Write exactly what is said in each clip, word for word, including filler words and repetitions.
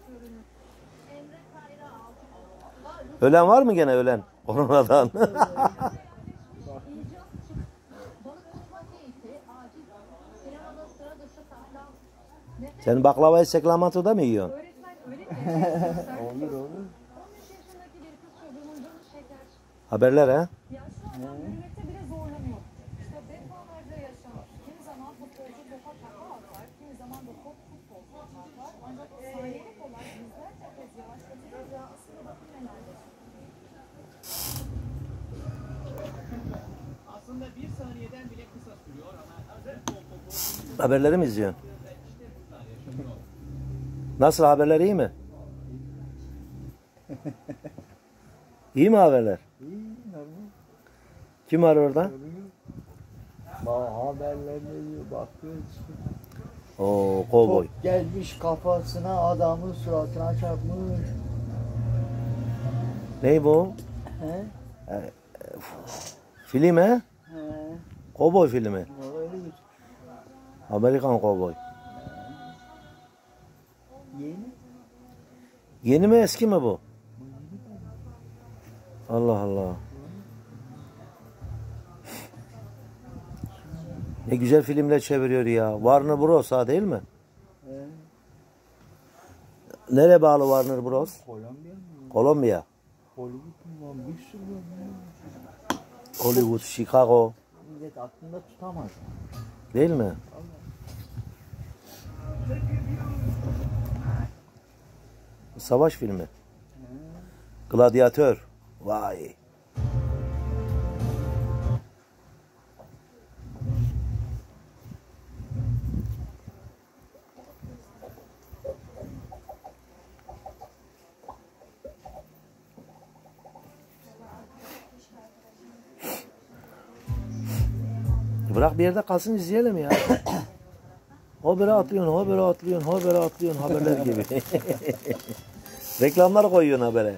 Ölen var mı gene ölen? Koronadan. Sen baklavayı seklamatoda mı yiyorsun? Olur olur. Haberler ha? Aslında bir saniyeden bile kısa sürüyor ama Haberleri mi izliyorsun? Nasıl, haberler iyi mi? İyi mi haberler? İyi, normal. Kim var orada? Bak haberler ne diyor, bakıyoruz. Oo, kovboy. Top gelmiş kafasına, adamın suratına çarpmış. Ney bu? He? Film he? He. Kovboy filmi. Öyle bir Amerikan kovboy. yeni. Yeni mi eski mi bu? Allah Allah. Ne güzel filmler çeviriyor ya. Warner Bros. Ha, değil mi? He. Nereye bağlı Warner Bros? Kolombiya mı? Kolombiya. Hollywood mu var? Bir sürü var. Hollywood, Chicago. Millet aklında tutamaz. Değil mi? Savaş filmi. Gladyatör. Vay. Bırak bir yerde kalsın, izleyelim ya. Habere atlıyorsun, habere atlıyorsun, habere atlıyorsun, haberler gibi. Reklamlar koyuyorsun habere.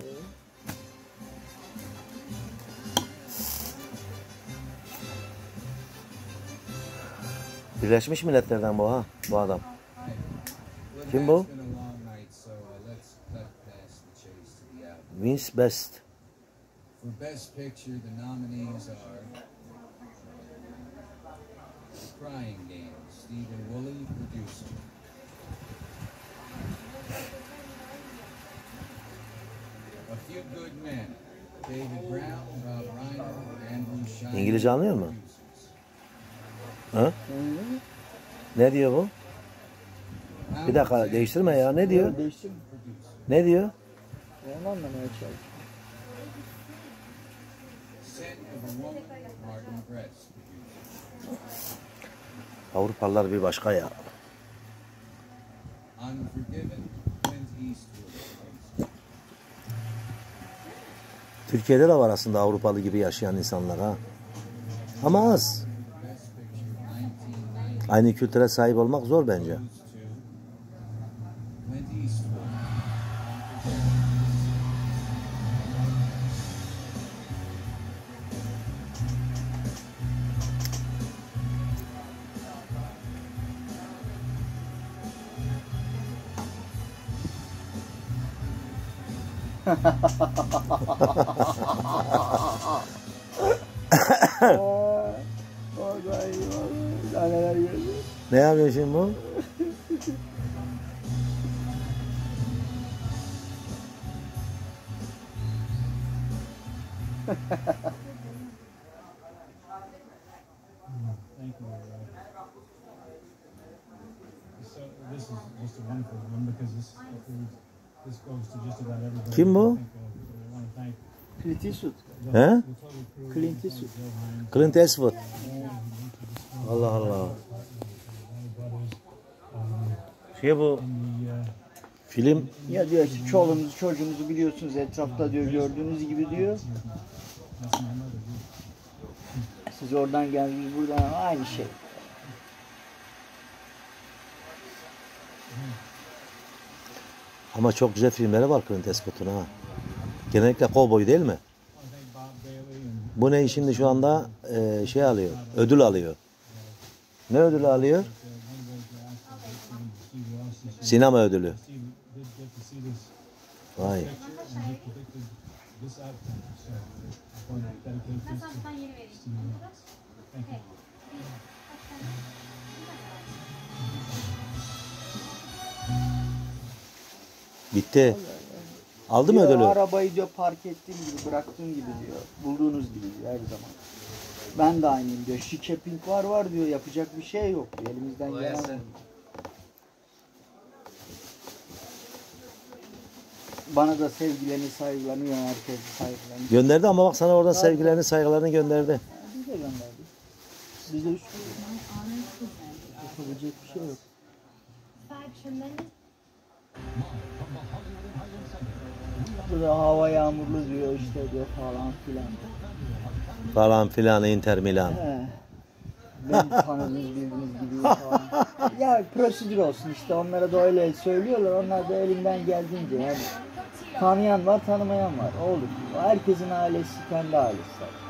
Birleşmiş Milletler'den bu ha, bu adam. Kim bu? Vince Best. For Best Picture, the nominees are Crying Game, Stephen Woolley, producer. A Few Good Men, David Brown, Rob Reiner, Andrew Shine. İngilizce anlıyor mu? Ha? Ne diyor bu? Bir dakika değiştirme ya. Ne diyor? Değiştim. Ne diyor? Onu anlamaya çalışıyorum. Scent of a Woman, Martin Press, producer. Avrupalılar bir başka ya. Unforgiven, Clint Eastwood. Türkiye'de de var aslında Avrupalı gibi yaşayan insanlar ha. Ama az. Best Picture, nineteen ninety. Aynı kültüre sahip olmak zor bence. Clint Eastwood. Vallahi vallahi neler gördüm. Ne yapıyor şimdi bu? Thank you. So this is just a wonderful one because this this goes to just about everybody. Kim bu? I think, uh, I want to thank Clint Eastwood. He? the total crew. Clint Eastwood. Clint Eastwood. Allah Allah. Şey bu film Ya diyor ki çoluğumuzu çocuğumuzu biliyorsunuz etrafta diyor gördüğünüz gibi diyor. Siz oradan geldiniz buradan aynı şey. ama çok güzel filmleri var Clint Eastwood'un ha. Genellikle kovboy değil mi? Bu ne şimdi şu anda e, şey alıyor, ödül alıyor. Ne ödülü alıyor? Sinema ödülü. see this Vay. picture and he predicted this outcome. So I'm going to dedicate this to Steve Roberts. Thank you. Bitti. Aldı mı Diyor, ödülü? arabayı diyor park ettiğim gibi, bıraktığım gibi diyor. Bulduğunuz gibi diyor her zaman. Ben de aynıyım diyor. Şikeping var var diyor. Yapacak bir şey yok diyor. Elimizden Kolay gelen gelsin. bu. Bana da sevgilerini saygılarını, herkese saygılarını. Gönderdi ama bak sana oradan sevgilerini, saygılarını gönderdi. Biz de gönderdik. Biz de üç yapabilecek bir şey yok. Burada hava yağmurlu diyor işte diyor falan filan. Falan filan, Inter Milan. He. Ben tanıdığınız birbiriniz gibi falan. Ya prosedür olsun işte, onlara da öyle söylüyorlar. Onlar da elinden geldiğince yani. Tanıyan var, tanımayan var. Olur. Herkesin ailesi kendi ailesi.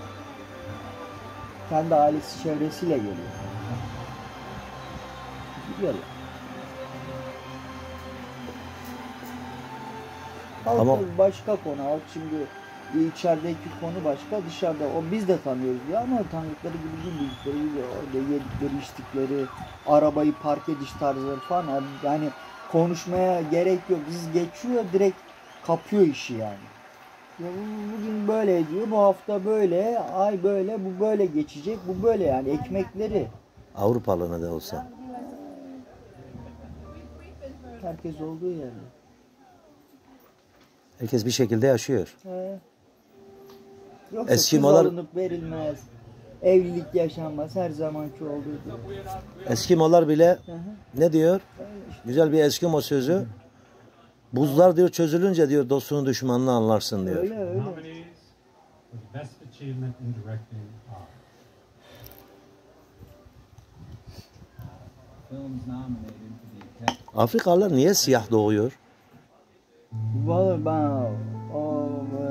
Kendi ailesi çevresiyle geliyor. Biliyorlar. Halk Ama- tabii başka konu. Halk şimdi içerideki konu başka, dışarıda. O biz de tanıyoruz diyor ama tanıdıkları gibi değil, bildikleri gibi orada yedikleri, içtikleri, arabayı park ediş tarzları falan. Yani konuşmaya gerek yok. Biz geçiyor, direkt kapıyor işi yani. Ya bu- bugün böyle diyor, bu hafta böyle, ay böyle, bu böyle geçecek, bu böyle yani ekmekleri. Avrupalı ne de olsa. Herkes olduğu yerde. Herkes bir şekilde yaşıyor. He. Yoksa Eskimolar- kız alınıp verilmez, evlilik yaşanmaz, her zamanki olduğu gibi. Eskimolar bile Hı hı. ne diyor? Öyle işte. Güzel bir Eskimo sözü. Buzlar diyor çözülünce diyor dostunu düşmanını anlarsın diyor. Öyle öyle. Nominees for the best achievement in directing are Films nominated for the Academy. Afrikalılar niye siyah doğuyor? Vallahi ben o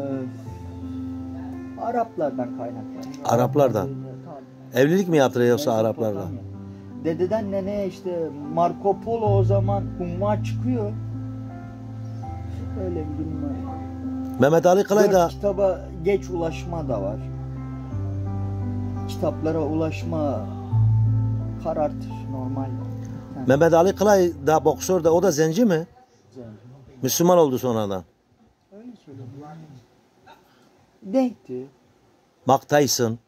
e, Araplardan kaynaklanıyor. Araplardan. Tabii. Evlilik mi yaptırıyor yoksa Araplarla? Mezopotamya. Dededen neneye işte Marco Polo o zaman humma çıkıyor. Öyle bir durum var. Mehmet Ali Kılay da Dört kitaba geç ulaşma da var. Kitaplara ulaşma karartır normal. Yani, Mehmet Ali Kılay da boksör de o da zenci mi? güzel. Müslüman oldu sonradan. Öyle söyleyeyim. Denkti. Mike Tyson.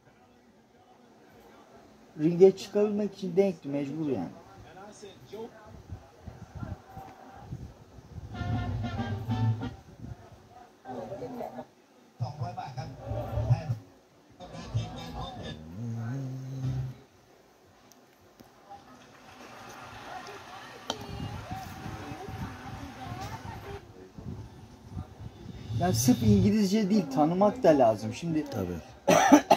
Ringe çıkabilmek için denkti, mecbur yani. Yani sırf İngilizce değil, tanımak da lazım. Şimdi Tabii.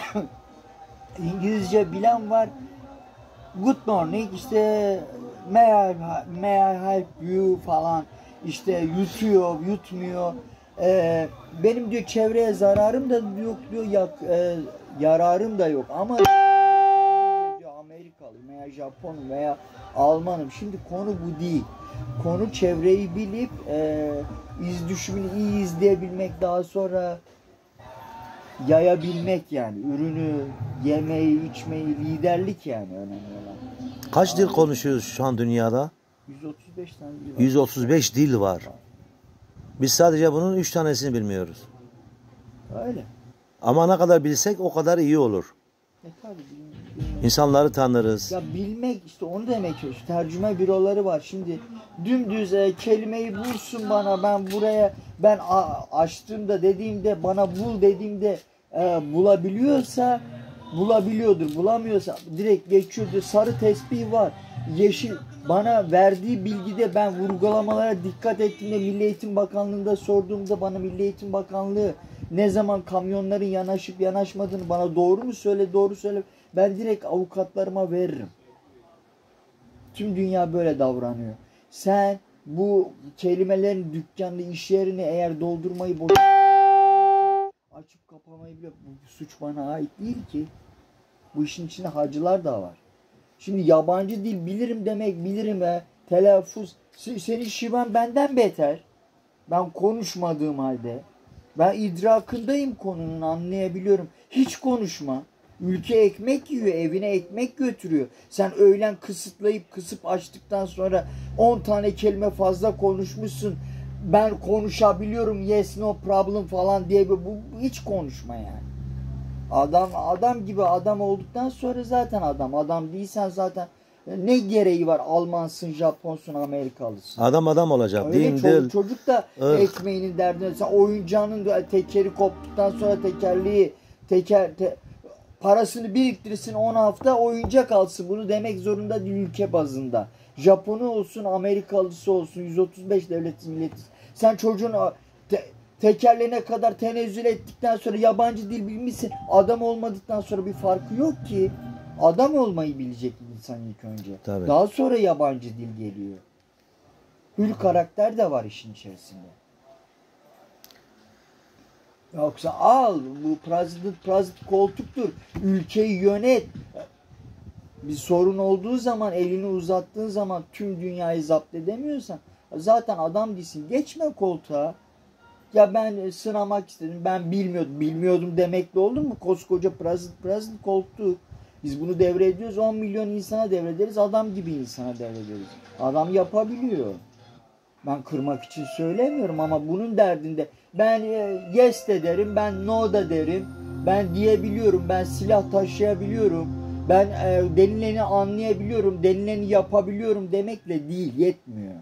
İngilizce bilen var. Good morning, işte may I, may I help you falan, işte yutuyor, yutmuyor. Ee, benim diyor çevreye zararım da yok diyor, yak, e, yararım da yok ama diyor, Amerikalıyım veya Japonum veya Almanım. Şimdi konu bu değil. Konu çevreyi bilip e, iz düşümünü iyi izleyebilmek, daha sonra yayabilmek yani. Ürünü, yemeği, içmeyi, liderlik yani önemli olan. Kaç dil konuşuyoruz şu an dünyada? yüz otuz beş tane dil var. yüz otuz beş dil var. Biz sadece bunun üç tanesini bilmiyoruz. Öyle. Ama ne kadar bilsek o kadar iyi olur. E tabii bil- bilmek. İnsanları tanırız. Ya bilmek işte onu demek istiyorum. Tercüme büroları var. Şimdi dümdüz e, kelimeyi bulsun bana, ben buraya ben a- açtığımda dediğimde, bana bul dediğimde e, bulabiliyorsa bulabiliyordur. Bulamıyorsa direkt geçiyordur. Sarı tespih var. Yeşil bana verdiği bilgide ben vurgulamalara dikkat ettiğimde, Milli Eğitim Bakanlığı'nda sorduğumda bana Milli Eğitim Bakanlığı ne zaman kamyonların yanaşıp yanaşmadığını bana doğru mu söyle, doğru söyle. Ben direkt avukatlarıma veririm. Tüm dünya böyle davranıyor. Sen bu kelimelerin dükkanını, iş yerini eğer doldurmayı boş açıp kapamayı bile, bu suç bana ait değil ki. Bu işin içinde hacılar da var. Şimdi yabancı dil bilirim demek, bilirim he. Telaffuz. Se- Senin şiven benden beter. Ben konuşmadığım halde. Ben idrakındayım konunun, anlayabiliyorum. Hiç konuşma. Ülke ekmek yiyor, evine ekmek götürüyor. Sen öğlen kısıtlayıp kısıp açtıktan sonra on tane kelime fazla konuşmuşsun. Ben konuşabiliyorum, yes no problem falan diye bu, bu hiç konuşma yani. Adam adam gibi adam olduktan sonra zaten adam. Adam değilsen zaten ne gereği var? Almansın, Japonsun, Amerikalısın. Adam adam olacak. Öyle Din, çocuk, dil. çocuk da Ih. ekmeğinin derdine. Sen oyuncağının da tekeri koptuktan sonra tekerliği teker te, parasını biriktirsin on hafta oyuncak alsın. Bunu demek zorunda değil ülke bazında. Japonu olsun, Amerikalısı olsun, yüz otuz beş devleti milleti. Sen çocuğun te, tekerleğine kadar tenezzül ettikten sonra yabancı dil bilmişsin. Adam olmadıktan sonra bir farkı yok ki. Adam olmayı bilecek insan ilk önce. Tabii. Daha sonra yabancı dil geliyor. Hür karakter de var işin içerisinde. Yoksa al bu president president koltuktur. Ülkeyi yönet. Bir sorun olduğu zaman elini uzattığın zaman tüm dünyayı zapt edemiyorsan zaten adam değilsin. Geçme koltuğa. Ya ben sınamak istedim. Ben bilmiyordum. Bilmiyordum demekle oldu mu? Koskoca president president koltuğu. Biz bunu devrediyoruz. on milyon insana devrederiz. Adam gibi insana devrederiz. Adam yapabiliyor. Ben kırmak için söylemiyorum ama bunun derdinde ben yes de derim, ben no da derim. Ben diyebiliyorum, ben silah taşıyabiliyorum. Ben e, denileni anlayabiliyorum, denileni yapabiliyorum demekle değil, yetmiyor.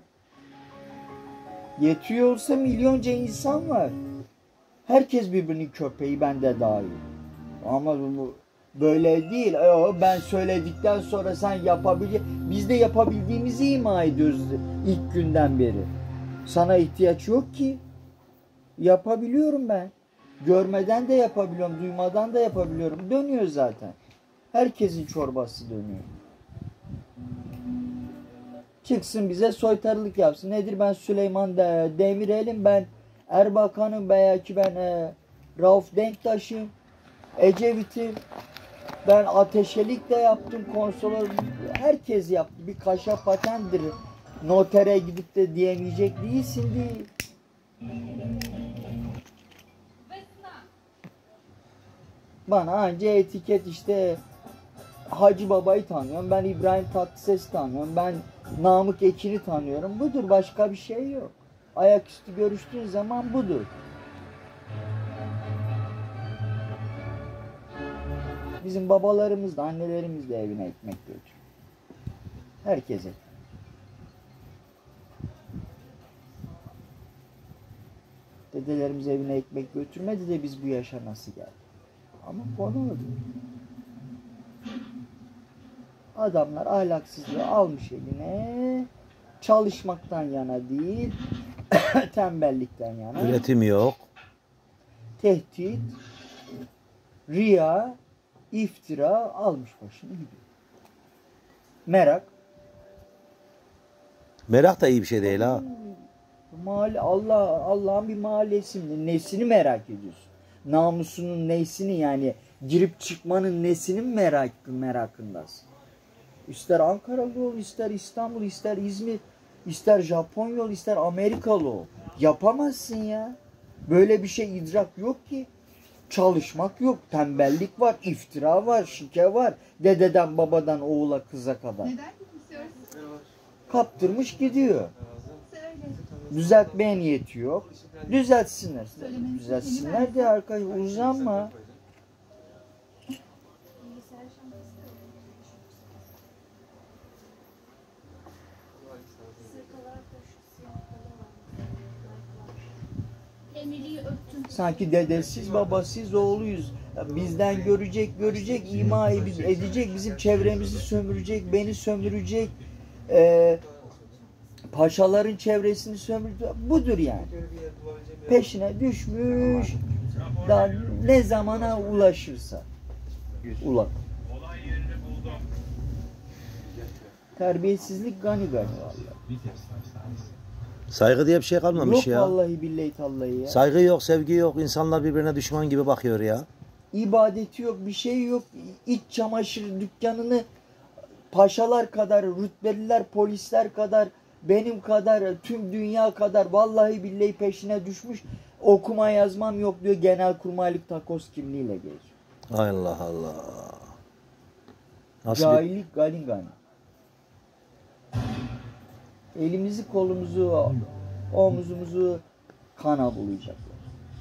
Yetiyorsa milyonca insan var. Herkes birbirinin köpeği, ben de dahil. Ama bu böyle değil. Ben söyledikten sonra sen yapabilir. Biz de yapabildiğimizi ima ediyoruz ilk günden beri. Sana ihtiyaç yok ki. Yapabiliyorum ben. Görmeden de yapabiliyorum, duymadan da yapabiliyorum. Dönüyor zaten. Herkesin çorbası dönüyor. Çıksın bize soytarılık yapsın. Nedir, ben Süleyman Demirel'im, ben Erbakan'ım, belki ben e, Rauf Denktaş'ım, Ecevit'im. Ben ateşelik de yaptım, konsolos. Herkes yaptı. Bir kaşa patendir. Notere gidip de diyemeyecek değilsin değil. Bana anca etiket işte Hacı Baba'yı tanıyorum. Ben İbrahim Tatlıses'i tanıyorum. Ben Namık Ekin'i tanıyorum. Budur. Başka bir şey yok. Ayaküstü görüştüğün zaman budur. Bizim babalarımız da annelerimiz de evine ekmek götürüyor. Herkese. Dedelerimiz evine ekmek götürmedi de biz bu yaşa nasıl geldik? Ama konu o değil. Adamlar ahlaksızlığı almış eline, çalışmaktan yana değil, tembellikten yana. Üretim yok. Tehdit, riya, iftira almış başını gidiyor. Merak. Merak da iyi bir şey değil ha. Mahalle, Allah Allah'ın bir mahallesinde nesini merak ediyorsun? Namusunun nesini, yani girip çıkmanın nesinin merak, merakındasın? İster Ankaralı ol, ister İstanbul, ister İzmir, ister Japon yol, ister Amerikalı ol. Yapamazsın ya. Böyle bir şey, idrak yok ki. Çalışmak yok, tembellik var, iftira var, şike var. Dededen, babadan, oğula, kıza kadar. Neden gitmiyorsun? Kaptırmış gidiyor. Söyle. Düzeltmeye niyeti yok. Düzeltsinler. Düzeltsinler de arkadaş, uzanma. Sanki dedesiz babasız oğluyuz. Bizden görecek görecek, ima edecek, bizim çevremizi sömürecek, beni sömürecek. Ee, paşaların çevresini sömürecek. Budur yani. Peşine düşmüş. Daha ne zamana ulaşırsa. Ulan. Terbiyesizlik gani gani vallahi. Saygı diye bir şey kalmamış Yok ya. vallahi billahi tallahi ya. Saygı yok, sevgi yok. İnsanlar birbirine düşman gibi bakıyor ya. İbadeti yok, bir şey yok. İç çamaşır dükkanını paşalar kadar, rütbeliler, polisler kadar benim kadar, tüm dünya kadar vallahi billahi peşine düşmüş. Okuma yazmam yok diyor. Genelkurmaylık takoz kimliğiyle geziyor. Allah Allah. Nasıl bir... Cahillik galin galin. Elimizi kolumuzu, omuzumuzu kana bulayacaklar.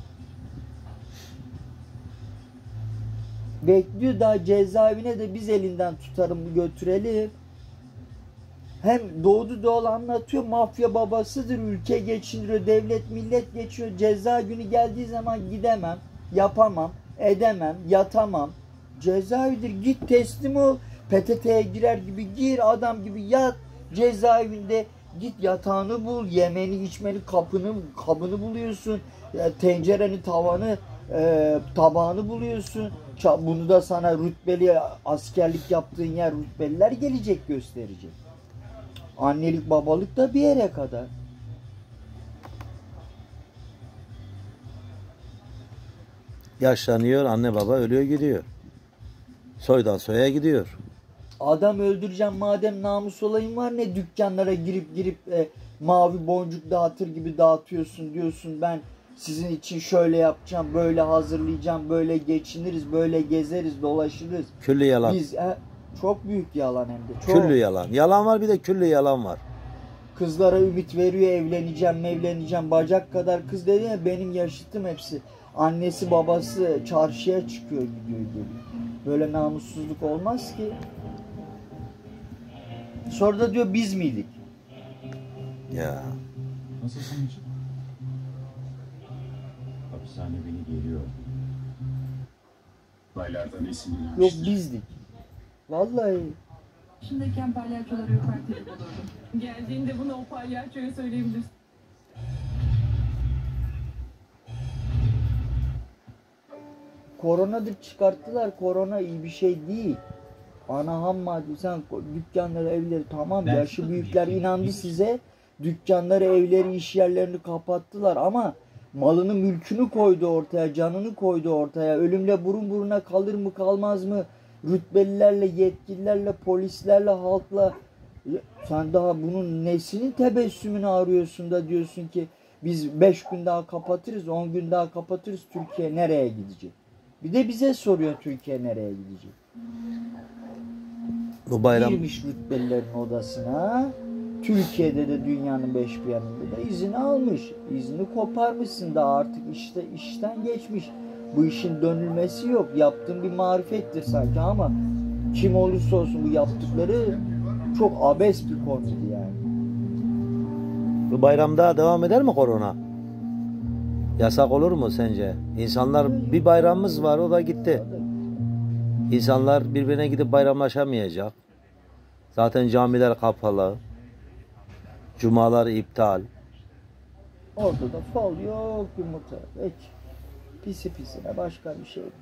Bekliyor daha cezaevine de biz elinden tutarım götürelim. Hem doğdu doğal anlatıyor, mafya babasıdır, ülke geçindiriyor, devlet millet geçiyor. Ceza günü geldiği zaman gidemem, yapamam, edemem, yatamam. Cezaevidir, git teslim ol. P T T'ye girer gibi gir, adam gibi yat. Cezaevinde git yatağını bul, yemeni içmeni kapını kabını buluyorsun. Tencereni tavanı e, tabağını buluyorsun. Bunu da sana rütbeli askerlik yaptığın yer rütbeliler gelecek gösterecek. Annelik babalık da bir yere kadar. Yaşlanıyor, anne baba ölüyor gidiyor. Soydan soya gidiyor. Adam öldüreceğim madem namus olayın var, ne dükkanlara girip girip e, mavi boncuk dağıtır gibi dağıtıyorsun diyorsun, ben sizin için şöyle yapacağım, böyle hazırlayacağım, böyle geçiniriz, böyle gezeriz, dolaşırız. Küllü yalan. Biz e, çok büyük yalan hem de. Çok. Küllü yalan. Yalan var, bir de küllü yalan var. Kızlara ümit veriyor, evleneceğim, evleneceğim. Bacak kadar kız dedi ya, benim yaşıtım hepsi. Annesi babası çarşıya çıkıyor, gidiyor geliyor. Böyle namussuzluk olmaz ki. Sonra da diyor biz miydik? Ya. Nasılsın hiç? Hapishane beni geliyor. Baylardan esinlenmiştir. Yok bizdik. Vallahi. Şimdiyken palyaçoları yukarıda bulurdum. Geldiğinde bunu o palyaçoya söyleyebilirsin. Koronadır çıkarttılar. Korona iyi bir şey değil. Ana ham madde, sen dükkanları, evleri tamam, Ben yaşı şunu büyükler diyeceğim. inandı size. Dükkanları, evleri, iş yerlerini kapattılar ama malını, mülkünü koydu ortaya, canını koydu ortaya. Ölümle burun buruna kalır mı kalmaz mı? Rütbelilerle, yetkililerle, polislerle, halkla. Sen daha bunun nesinin tebessümünü arıyorsun da diyorsun ki biz beş gün daha kapatırız, on gün daha kapatırız, Türkiye nereye gidecek? Bir de bize soruyor Türkiye nereye gidecek? Bu bayram Girmiş rütbelilerin odasına. Türkiye'de de dünyanın beş bir yanında da izini almış. İzni koparmışsın da artık işte işten geçmiş. Bu işin dönülmesi yok. Yaptığın bir marifettir sanki ama kim olursa olsun bu yaptıkları çok abes bir konuydu yani. bu bayramda devam eder mi korona? Yasak olur mu sence? İnsanlar, bir bayramımız var, o da gitti. İnsanlar birbirine gidip bayramlaşamayacak. Zaten camiler kapalı. Cumalar iptal. Orada da fal yok, yumurta. Hiç. Pisi pisine başka bir şey.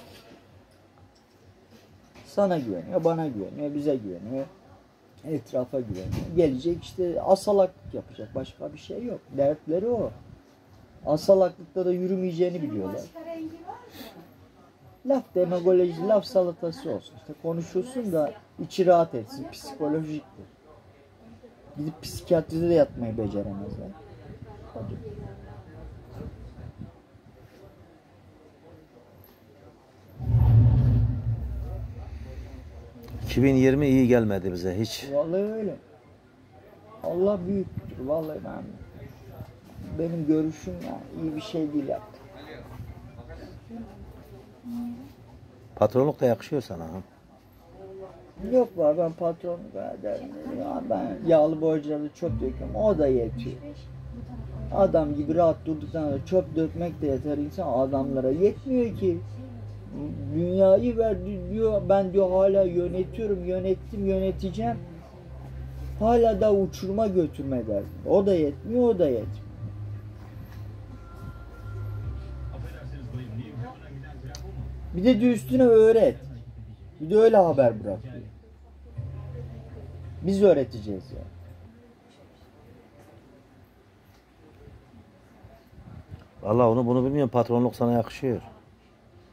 Sana güveniyor, bana güveniyor, bize güveniyor. Etrafa güveniyor. Gelecek işte asalaklık yapacak. Başka bir şey yok. Dertleri o. Asalaklıkta da yürümeyeceğini biliyorlar. Laf demagoloji, laf salatası olsun. İşte konuşulsun da içi rahat etsin. Psikolojiktir. Gidip psikiyatride de yatmayı beceremezler. Hadi. iki bin yirmi iyi gelmedi bize hiç. Vallahi öyle. Allah büyüktür. Vallahi ben benim görüşüm yani iyi bir şey değil yaptı. Patronluk da yakışıyor sana. Ha? Yok var, ben patron derim. Ya ben yağlı boyacıları çöp döküyorum. O da yetiyor. Adam gibi rahat durduktan sonra çöp dökmek de yeter insan, adamlara yetmiyor ki. Dünyayı verdi diyor, ben diyor hala yönetiyorum, yönettim, yöneteceğim. Hala da uçuruma götürme derdi. O da yetmiyor, o da yetmiyor. Bir de diyor üstüne öğret. Bir de öyle haber bırak diyor. Biz öğreteceğiz yani. Vallahi onu bunu bilmiyorum. Patronluk sana yakışıyor.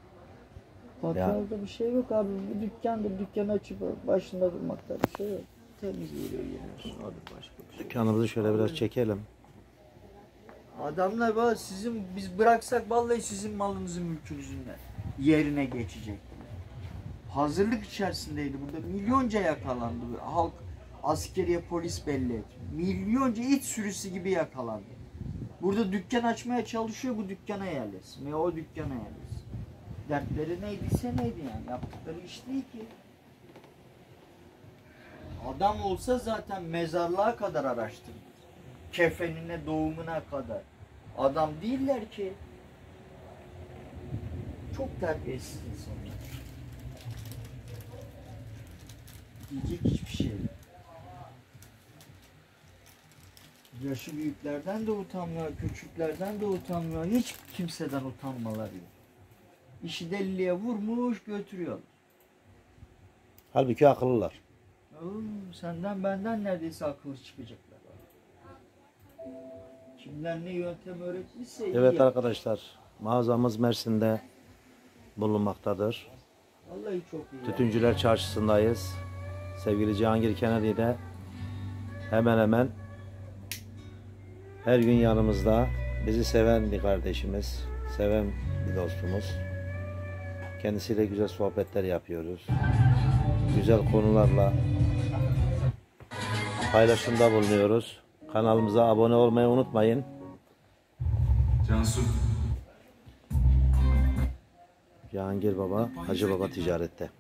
Patronda bir şey yok abi. Bir dükkandır, dükkanı açıp başında durmakta bir şey yok. temiz geliyor yemiyorsun. Odur başka bir şey. Dükkanımızı şöyle biraz çekelim. Adamlar valla sizin biz bıraksak vallahi sizin malınızın mülkünüzün de yerine geçecek. Hazırlık içerisindeydi burada. Milyonca yakalandı. Halk askeriye polis belli et. Milyonca it sürüsü gibi yakalandı. Burada dükkan açmaya çalışıyor, bu dükkana yerleşsin. Veya o dükkana yerleşsin. Dertleri neydiyse neydi yani. Yaptıkları iş değil ki. Adam olsa zaten mezarlığa kadar araştırır. Kefenine, doğumuna kadar. Adam değiller ki. Çok terbiyesiz insanlar. Diyecek hiçbir şey yok. Yaşı büyüklerden de utanmıyor, küçüklerden de utanmıyor. Hiç kimseden utanmaları yok. İşi deliliğe vurmuş götürüyor. Halbuki akıllılar. Oğlum, senden benden neredeyse akıllı çıkacaklar. Kimden ne yöntem öğretmişse iyi Evet yap. arkadaşlar, mağazamız Mersin'de bulunmaktadır. Vallahi çok iyi. Tütüncüler Çarşısı'ndayız. Sevgili Cihangir Kennedy de hemen hemen her gün yanımızda. Bizi seven bir kardeşimiz, seven bir dostumuz. Kendisiyle güzel sohbetler yapıyoruz. Güzel konularla paylaşımda bulunuyoruz. Kanalımıza abone olmayı unutmayın. Cansu. Cihangir Baba, Hacı Baba Ticaret'te.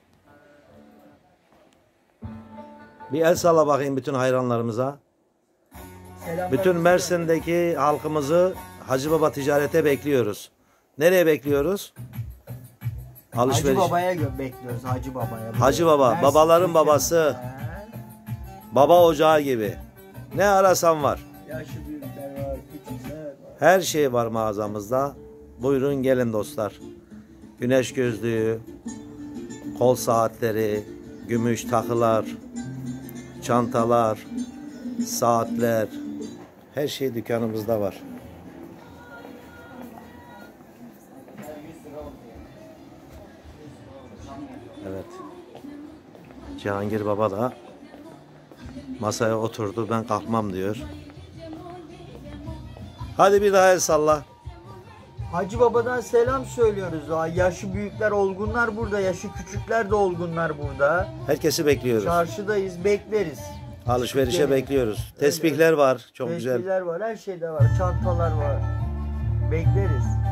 Bir el salla bakayım bütün hayranlarımıza. Selamlar Bütün bize. Mersin'deki halkımızı Hacı Baba Ticaret'e bekliyoruz. Nereye bekliyoruz? Hacı Alışveriş. Baba'ya gö- bekliyoruz Hacı Baba'ya. Hacı Baba, Mersin, babaların Türkiye'nin- babası. He. Baba ocağı gibi. Ne arasan var. Yaşlı büyükler var, küçükler var. Her şey var mağazamızda. Buyurun gelin dostlar. Güneş gözlüğü, kol saatleri, gümüş takılar, çantalar, saatler. Her şey dükkanımızda var. Evet. Cihangir Baba da masaya oturdu. Ben kalkmam diyor. Hadi bir daha el salla. Hacı Baba'dan selam söylüyoruz. Aa, yaşı büyükler, olgunlar burada. Yaşı küçükler de olgunlar burada. Herkesi bekliyoruz. Çarşıdayız, bekleriz. Alışverişe Gelin. bekliyoruz. Tesbihler var. Çok güzel. Tesbihler var, her şeyde var. Çantalar var. Bekleriz.